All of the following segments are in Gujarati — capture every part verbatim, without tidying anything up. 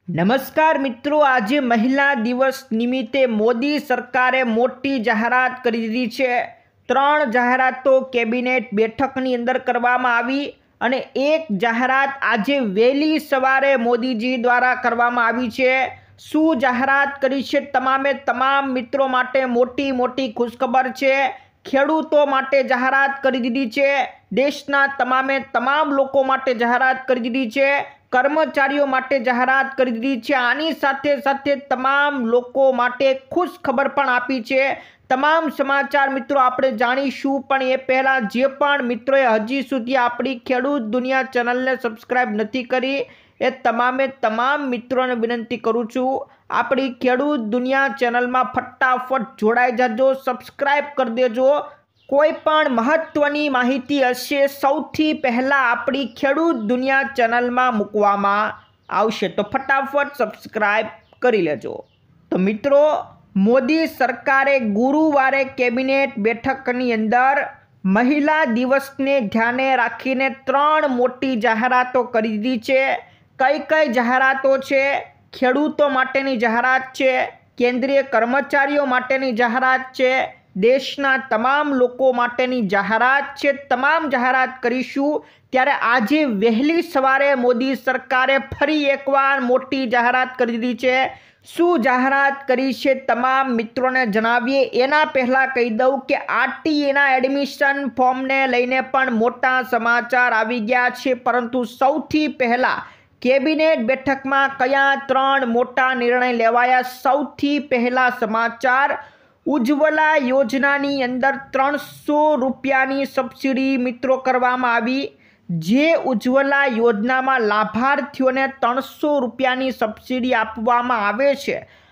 નમસ્કાર મિત્રો, આજે મહિલા દિવસ નિમિત્તે મોદી સરકારે મોટી જાહેરાત કરી દીધી છે। ત્રણ જાહેરાતો કેબિનેટ બેઠકની અંદર કરવામાં આવી અને એક જાહેરાત આજે વહેલી સવારે મોદીજી દ્વારા કરવામાં આવી છે। શું જાહેરાત કરી છે? તમામે તમામ મિત્રો માટે મોટી મોટી ખુશખબર છે। ખેડૂતો માટે જાહેરાત કરી દીધી છે। દેશના તમામે તમામ લોકો માટે જાહેરાત કરી દીધી છે। કર્મચારીઓ માટે જાહેરાત કરી દીધી છે। આની સાથે સાથે તમામ લોકો માટે ખુશ ખબર પણ આપી છે। તમામ સમાચાર મિત્રો આપણે જાણીશું, પણ એ પહેલાં જે પણ મિત્રોએ હજી સુધી આપણી ખેડૂત દુનિયા ચેનલને સબસ્ક્રાઈબ નથી કરી એ તમામે તમામ મિત્રોને વિનંતી કરું છું, આપણી ખેડૂત દુનિયા ચેનલમાં ફટાફટ જોડાઈ જજો, સબસ્ક્રાઈબ કરી દેજો। કોઈ પણ મહત્વની માહિતી હશે સૌથી પહેલાં આપણી ખેડૂત દુનિયા ચેનલમાં મૂકવામાં આવશે, તો ફટાફટ સબસ્ક્રાઈબ કરી લેજો। તો મિત્રો, મોદી સરકારે ગુરુવારે કેબિનેટ બેઠકની અંદર મહિલા દિવસને ધ્યાને રાખીને ત્રણ મોટી જાહેરાતો કરી દીધી છે। કઈ કઈ જાહેરાતો છે? ખેડૂતો માટેની જાહેરાત છે, કેન્દ્રીય કર્મચારીઓ માટેની જાહેરાત છે, દેશના તમામ લોકો માટેની જાહેરાત છે। તમામ જાહેરાત કરીશું। ત્યારે આજે વહેલી સવારે મોદી સરકારે ફરી એકવાર મોટી જાહેરાત કરી દીધી છે। શું જાહેરાત કરી છે તમામ મિત્રોને જણાવીએ એના પહેલાં કહી દઉં કે આરટીઈના એડમિશન ફોર્મને લઈને પણ મોટા સમાચાર આવી ગયા છે, પરંતુ સૌથી પહેલાં કેબિનેટ બેઠકમાં કયા ત્રણ મોટા નિર્ણય લેવાયા? સૌથી પહેલા સમાચાર, ઉજ્જવલા યોજનાની અંદર ત્રણસો રૂપિયાની સબસિડી મિત્રો કરવામાં આવી। જે ઉજ્જવલા યોજનામાં લાભાર્થીઓને ત્રણસો રૂપિયાની સબસિડી આપવામાં આવે છે,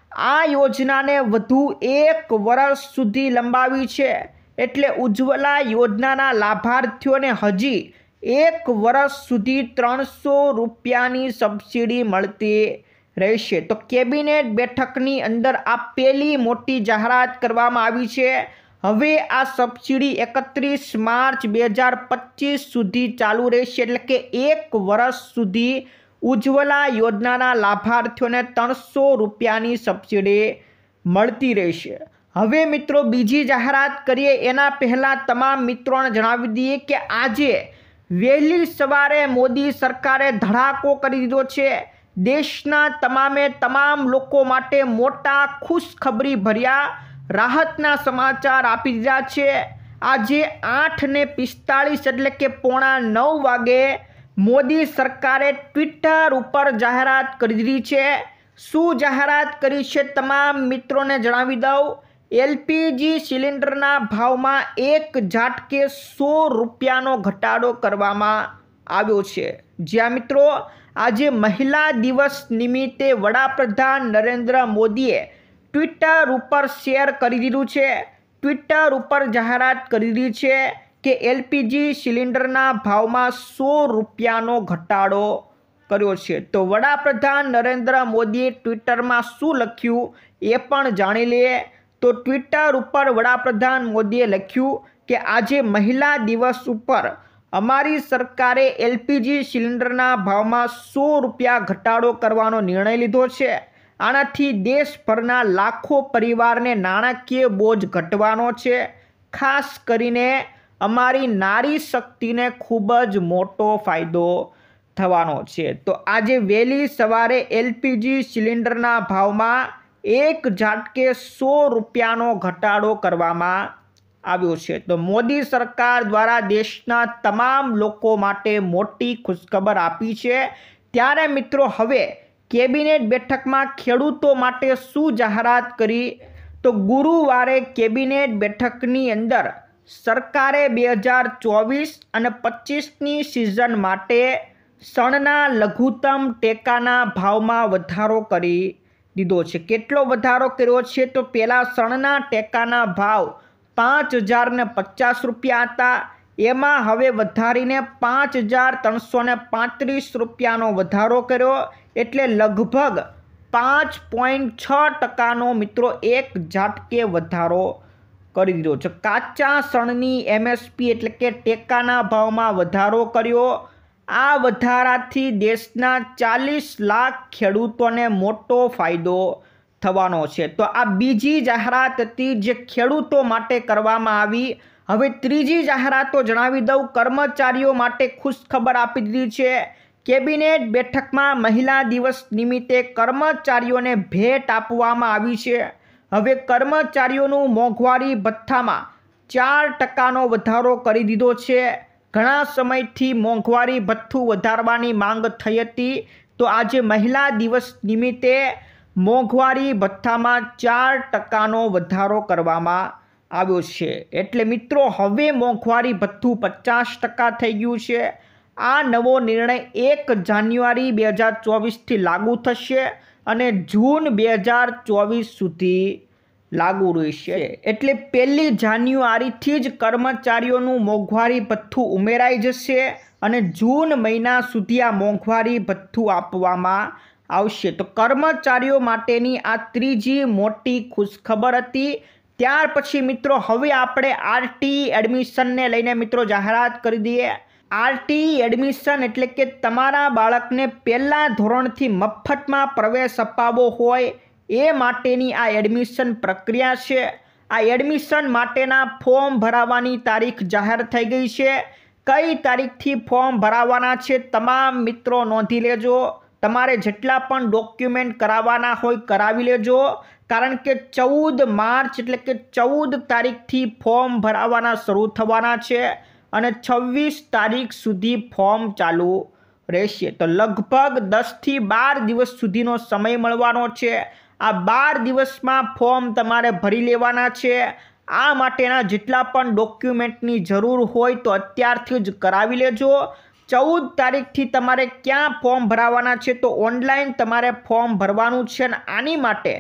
આ યોજનાને વધુ એક વર્ષ સુધી લંબાવી છે, એટલે ઉજ્જવલા યોજનાના લાભાર્થીઓને હજી એક વર્ષ સુધી ત્રણસો રૂપિયાની સબસિડી મળતી રહેશે। તો કેબિનેટ બેઠકની અંદર આ પહેલી મોટી જાહેરાત કરવામાં આવી છે। હવે આ સબસિડી એકત્રીસ માર્ચ બે હજાર પચીસ સુધી ચાલુ રહેશે, એટલે કે એક વર્ષ સુધી ઉજ્જવલા યોજનાના લાભાર્થીઓને ત્રણસો રૂપિયાની સબસિડી મળતી રહેશે। હવે મિત્રો બીજી જાહેરાત કરીએ એના પહેલાં તમામ મિત્રોને જણાવી દઈએ કે આજે વહેલી સવારે મોદી સરકારે ધડાકો કરી દીધો છે। દેશના તમામે તમામ લોકો માટે મોટા ખુશખબરી ભર્યા રાહતના સમાચાર આપી દીધા છે। આજે આઠ ને પિસ્તાળીસ એટલે કે પોણા નવ વાગે મોદી સરકારે ટ્વિટર ઉપર જાહેરાત કરી દીધી છે। શું જાહેરાત કરી છે તમામ મિત્રોને જણાવી દઉં। એલપીજી સિલિન્ડરના ભાવમાં એક ઝાટકે સો રૂપિયાનો ઘટાડો કરવામાં આવ્યો છે। જ્યાં મિત્રો આજે મહિલા દિવસ નિમિત્તે વડાપ્રધાન નરેન્દ્ર મોદીએ ટ્વિટર ઉપર શેર કરી દીધું છે। ટ્વિટર ઉપર જાહેરાત કરી દીધી છે કે એલપીજી સિલિન્ડરના ભાવમાં સો રૂપિયાનો ઘટાડો કર્યો છે। તો વડાપ્રધાન નરેન્દ્ર મોદીએ ટ્વિટરમાં શું લખ્યું એ પણ જાણી લઈએ। તો ટ્વિટર ઉપર વડાપ્રધાન મોદીએ લખ્યું કે આજે મહિલા દિવસ ઉપર અમારી સરકારે એલપીજી સિલિન્ડરના ભાવમાં સો રૂપિયા ઘટાડો કરવાનો નિર્ણય લીધો છે। આનાથી દેશભરના લાખો પરિવારને નાણાકીય બોજ ઘટવાનો છે। ખાસ કરીને અમારી નારી શક્તિને ખૂબ જ મોટો ફાયદો થવાનો છે। તો આજે વહેલી સવારે એલપીજી સિલિન્ડરના ભાવમાં એક ઝાટકે સો રૂપિયાનો ઘટાડો કરવામાં આવ્યો છે। તો મોદી સરકાર દ્વારા દેશના તમામ લોકો માટે મોટી ખુશખબર આપી છે। ત્યારે મિત્રો હવે કેબિનેટ બેઠકમાં ખેડૂતો માટે શું જાહેરાત કરી? તો ગુરુવારે કેબિનેટ બેઠકની અંદર સરકારે બે હજાર ચોવીસ અને પચીસની સિઝન માટે શણના લઘુત્તમ ટેકાના ભાવમાં વધારો કરી દીધો છે। કેટલો વધારો કર્યો છે? તો પહેલાં શણના ટેકાના ભાવ પાંચ હજાર ને પચાસ રૂપિયા હતા, એમાં હવે વધારીને પાંચ હજાર ત્રણસો ને પાંત્રીસ રૂપિયાનો વધારો કર્યો, એટલે લગભગ પાંચ પોઈન્ટ છ ટકાનો મિત્રો એક ઝાટકે વધારો કરી દીધો છે। કાચા શણની એમએસપી એટલે કે ટેકાના ભાવમાં વધારો કર્યો। આ વધારાથી દેશના ચાલીસ લાખ ખેડૂતોને મોટો ફાયદો થવાનો છે। તો આ બીજી જાહેરાત હતી જે ખેડૂતો માટે કરવામાં આવી। હવે ત્રીજી જાહેરાતો જણાવી દઉં। કર્મચારીઓ માટે ખુશખબર આપી દીધી છે। કેબિનેટ બેઠકમાં મહિલા દિવસ નિમિત્તે કર્મચારીઓને ભેટ આપવામાં આવી છે। હવે કર્મચારીઓનું મોંઘવારી ભથ્થામાં ચાર ટકાનો વધારો કરી દીધો છે। ઘણા સમયથી મોંઘવારી ભથ્થું વધારવાની માંગ થઈ હતી, તો આજે મહિલા દિવસ નિમિત્તે મોંઘવારી ભથ્થામાં ચાર ટકાનો વધારો કરવામાં આવ્યો છે। એટલે મિત્રો હવે મોંઘવારી ભથ્થું પચાસ ટકા થઈ ગયું છે। આ નવો નિર્ણય એક જાન્યુઆરી બે હજાર ચોવીસથી લાગુ થશે અને જૂન બે હજાર ચોવીસ સુધી લાગુ રહેશે। એટલે પહેલી જાન્યુઆરીથી જ કર્મચારીઓનું મોંઘવારી ભથ્થું ઉમેરાઈ જશે અને જૂન મહિના સુધી આ મોંઘવારી ભથ્થું આપવામાં આવશે। તો કર્મચારીઓ માટેની આ ત્રીજી મોટી ખુશખબર હતી। ત્યાર પછી મિત્રો હવે આપણે આરટી એડમિશનને લઈને મિત્રો જાહેરાત કરી દઈએ। આરટી એડમિશન એટલે કે તમારા બાળકને પહેલા ધોરણથી મફતમાં પ્રવેશ અપાવવો હોય એ માટેની આ એડમિશન પ્રક્રિયા છે। આ એડમિશન માટેના ફોર્મ ભરાવાની તારીખ જાહેર થઈ ગઈ છે। કઈ તારીખથી ફોર્મ ભરાવાના છે તમામ મિત્રો નોંધી લેજો। તમારે જેટલા પણ ડોક્યુમેન્ટ કરાવવાના હોય કરાવી લેજો, કારણ કે ચૌદ માર્ચ એટલે કે ચૌદ તારીખથી ફોર્મ ભરાવાના શરૂ થવાના છે અને છવ્વીસ તારીખ સુધી ફોર્મ ચાલુ રહેશે। તો લગભગ દસથી બાર દિવસ સુધીનો સમય મળવાનો છે। આ બાર દિવસમાં ફોર્મ તમારે ભરી લેવાના છે। આ માટેના જેટલા પણ ડોક્યુમેન્ટની જરૂર હોય તો અત્યારથી જ કરાવી લેજો। ચૌદ તારીખથી તમારે ક્યાં ફોર્મ ભરાવાના છે તો ઓનલાઈન તમારે ફોર્મ ભરવાનું છે અને આની માટે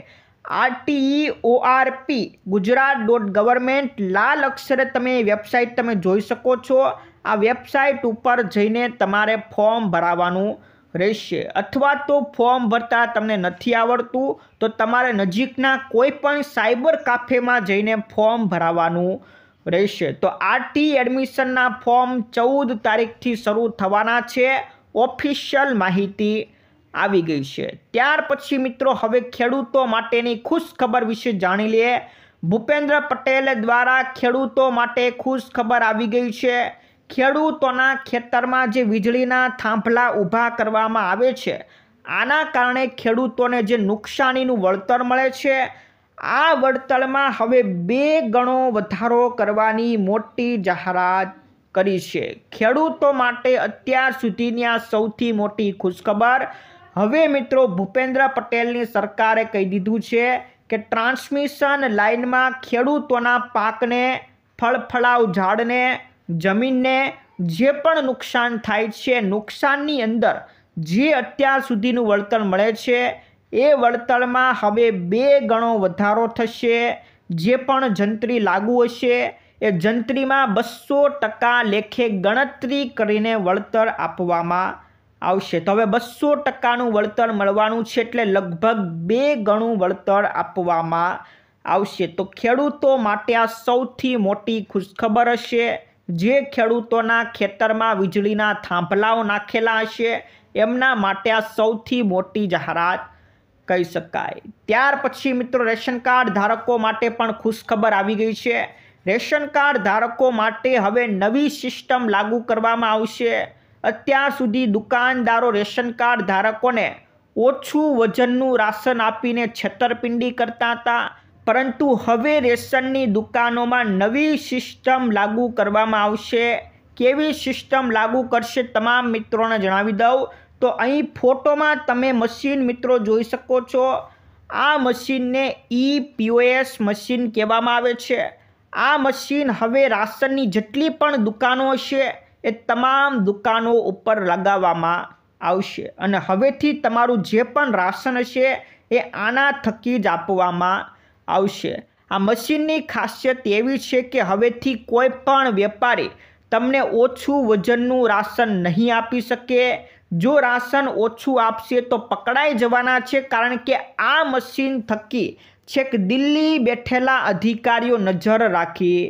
RTE ORP Gujarat dot government લાલ અક્ષરે તમે વેબસાઇટ તમે જોઈ શકો છો। આ વેબસાઇટ ઉપર જઈને તમારે ફોર્મ ભરાવાનું રહેશે। અથવા તો ફોર્મ ભરતા તમને નથી આવડતું તો તમારે નજીકના કોઈ પણ સાયબર કાફેમાં જઈને ફોર્મ ભરાવાનું રહેશે। તો આરટી એડમિશનના ફોર્મ ચૌદ તારીખથી શરૂ થવાના છે। ઓફિશિયલ માહિતી આવી ગઈ છે। ત્યાર પછી મિત્રો હવે ખેડૂતો માટેની ખુશ ખબર વિશે જાણી લઈએ। ભૂપેન્દ્ર પટેલ દ્વારા ખેડૂતો માટે ખુશ ખબર આવી ગઈ છે। ખેડૂતોના ખેતરમાં જે વીજળીના થાંભલા ઊભા કરવામાં આવે છે, આના કારણે ખેડૂતોને જે નુકસાનીનું વળતર મળે છે, આ વળતરમાં હવે બે ગણો વધારો કરવાની મોટી જાહેરાત કરી છે। ખેડૂતો માટે અત્યાર સુધીની આ સૌથી મોટી ખુશખબર। હવે મિત્રો ભૂપેન્દ્ર પટેલની સરકારે કહી દીધું છે કે ટ્રાન્સમિશન લાઇનમાં ખેડૂતોના પાકને, ફળફળાઉ ઝાડને, જમીનને જે પણ નુકસાન થાય છે, નુકસાનની અંદર જે અત્યાર સુધીનું વળતર મળે છે એ વળતરમાં હવે બે ગણો વધારો થશે। જે પણ જંત્રી લાગુ હશે એ જંત્રીમાં બસો ટકા લેખે ગણતરી કરીને વળતર આપવામાં આવશે। તો હવે બસો ટકાનું વળતર મળવાનું છે એટલે લગભગ બે ગણું વળતર આપવામાં આવશે। તો ખેડૂતો માટે આ સૌથી મોટી ખુશખબર હશે। જે ખેડૂતોના ખેતરમાં વીજળીના થાંભલાઓ નાખેલા હશે એમના માટે આ સૌથી મોટી જાહેરાત કહી શકાય। ત્યાર પછી મિત્રો રેશન કાર્ડ ધારકો માટે પણ ખુશખબર આવી ગઈ છે। રેશન કાર્ડ ધારકો માટે હવે નવી સિસ્ટમ લાગુ કરવામાં આવશે। અત્યાર સુધી દુકાનદારો રેશન કાર્ડ ધારકોને ઓછું વજનનું રાશન આપીને છેતરપિંડી કરતા હતા, પરંતુ હવે રેશનની દુકાનોમાં નવી સિસ્ટમ લાગુ કરવામાં આવશે। કેવી સિસ્ટમ લાગુ કરશે તમામ મિત્રોને જણાવી દઉં તો અહીં ફોટોમાં તમે મશીન મિત્રો જોઈ શકો છો। આ મશીનને ઈ પીઓએસ મશીન કહેવામાં આવે છે। આ મશીન હવે રાશનની જેટલી પણ દુકાનો છે એ તમામ દુકાનો ઉપર લગાવવામાં આવશે અને હવેથી તમારું જે પણ રાશન હશે એ આના થકી જ આપવામાં આવશે। આ મશીનની ખાસિયત એવી છે કે હવેથી કોઈ પણ વેપારી તમને ઓછું વજનનું રાશન નહીં આપી શકે। જો રાશન ઓછું આપશે તો પકડાઈ જવાના છે, કારણ કે આ મશીન થકી છેક દિલ્હી બેઠેલા અધિકારીઓ નજર રાખી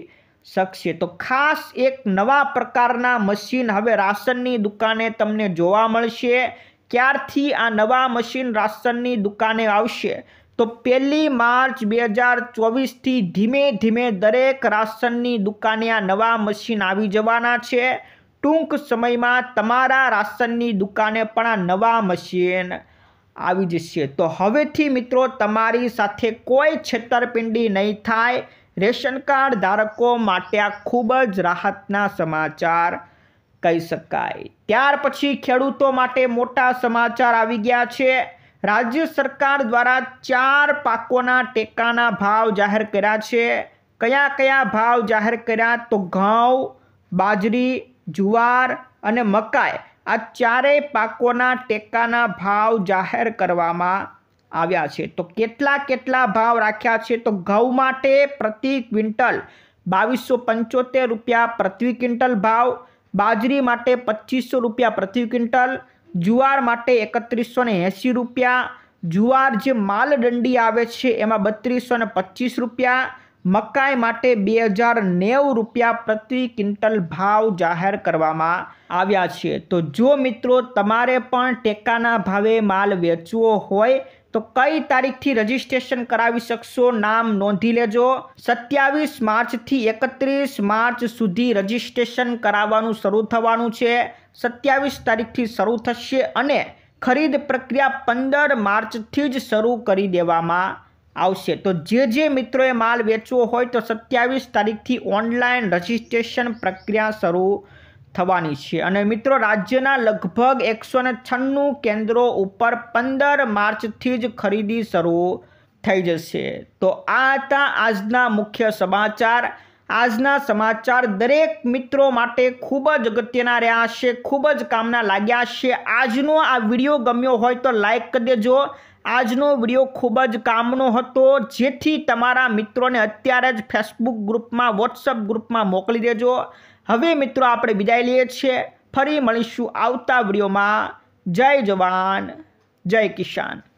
શકશે। તો ખાસ એક નવા પ્રકારના મશીન હવે રાશનની દુકાને તમને જોવા મળશે। ક્યારથી આ નવા મશીન રાશનની દુકાને આવશે? તો પહેલી માર્ચ બે હજાર ચોવીસથી ધીમે ધીમે દરેક રાશનની દુકાને આ નવા મશીન આવી જવાના છે। ટૂંક સમયમાં તમારા રાશનની દુકાને પણ આ નવા મશીન આવી જશે। તો હવેથી મિત્રો તમારી સાથે કોઈ છેતરપિંડી નહીં થાય। રેશન કાર્ડ ધારકો માટે આ ખૂબ જ રાહતના સમાચાર કહી શકાય। ત્યાર પછી ખેડૂતો માટે મોટા સમાચાર આવી ગયા છે। રાજ્ય સરકાર દ્વારા ચાર પાકોના ટેકાના ભાવ જાહેર કર્યા છે। કયા કયા ભાવ જાહેર કર્યા? તો ઘઉં, બાજરી, જુવાર અને મકાઈ આ ચારેય પાકોના ટેકાના ભાવ જાહેર કરવામાં આવ્યા છે। તો કેટલા કેટલા ભાવ રાખ્યા છે? તો ઘઉં માટે પ્રતિ ક્વિન્ટલ બાવીસો પંચોતેર રૂપિયા પ્રતિ ક્વિન્ટલ ભાવ, બાજરી માટે પચીસો રૂપિયા પ્રતિ ક્વિન્ટલ, જુવાર માટે એકત્રીસો ને એંસી રૂપિયા, જુવાર જે માલદંડી આવે છે એમાં બત્રીસો ને પચીસ રૂપિયા, મકાઈ માટે બે હજાર નેવું રૂપિયા પ્રતિ ક્વિન્ટલ ભાવ જાહેર કરવામાં આવ્યા છે। તો જો મિત્રો તમારે પણ ટેકાના ભાવે માલ વેચવો હોય તો કઈ તારીખથી રજીસ્ટ્રેશન કરાવી શકશો? નામ નોંધી લેજો। સત્યાવીસ માર્ચથી એકત્રીસ માર્ચ સુધી રજીસ્ટ્રેશન કરાવવાનું શરૂ થવાનું છે। સત્યાવીસ તારીખથી શરૂ થશે અને ખરીદ પ્રક્રિયા પંદર માર્ચથી જ શરૂ કરી દેવામાં આવશે। તો જે જે મિત્રોએ માલ વેચવો હોય તો સત્યાવીસ તારીખથી ઓનલાઈન રજીસ્ટ્રેશન પ્રક્રિયા શરૂ થવાની છે। અને મિત્રો રાજ્યના લગભગ એકસો ને છન્નું કેન્દ્રો ઉપર પંદર માર્ચથી જ ખરીદી શરૂ થઈ જશે। તો આ હતા આજના મુખ્ય સમાચાર। આજના સમાચાર દરેક મિત્રો માટે ખૂબ જ અગત્યના રહ્યા હશે, ખૂબ જ કામના લાગ્યા હશે। આજનો આ વિડીયો ગમ્યો હોય તો લાઈક કરી દેજો। આજનો વિડીયો ખૂબ જ કામનો હતો, જેથી તમારા મિત્રોને અત્યારે જ ફેસબુક ગ્રુપમાં, વોટ્સઅપ ગ્રુપમાં મોકલી દેજો। હવે મિત્રો આપણે વિદાય લઈએ છીએ, ફરી મળીશું આવતા વિડીયોમાં। જય જવાન, જય કિસાન।